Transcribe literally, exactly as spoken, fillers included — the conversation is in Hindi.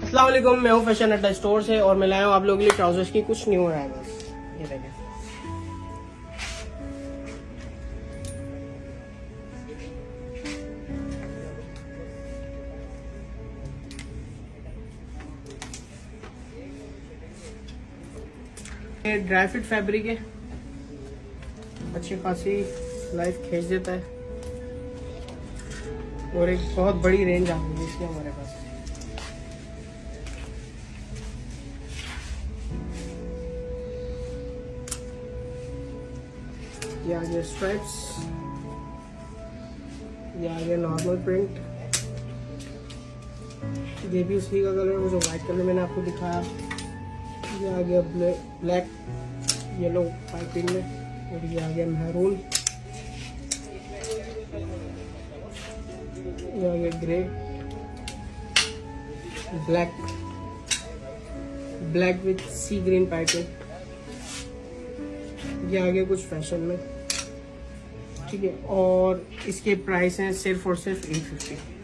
अस्सलाम वालेकुम, मैं हूँ फैशन अड्डा स्टोर से और मैं लाया हूँ आप लोगों के लिए ट्राउजर्स की कुछ न्यू अराइवल्स। ये देखें, ये ड्राई फिट फैब्रिक है, अच्छी खासी लाइफ खींच देता है और एक बहुत बड़ी रेंज आ गई है इसकी हमारे पास। ये आ गया स्ट्राइप्स, ये आ गया नॉर्मल प्रिंट, ये भी उसी का कलर है जो व्हाइट कलर मैंने आपको दिखाया। ये आ गया ब्लैक येलो पाइपिंग में और ये आ गया मैरून, ये आ गया grey, black black with sea green piping. ये आ गया कुछ फैशन में, ठीक है। और इसके प्राइस हैं सिर्फ और सिर्फ एट फिफ्टी।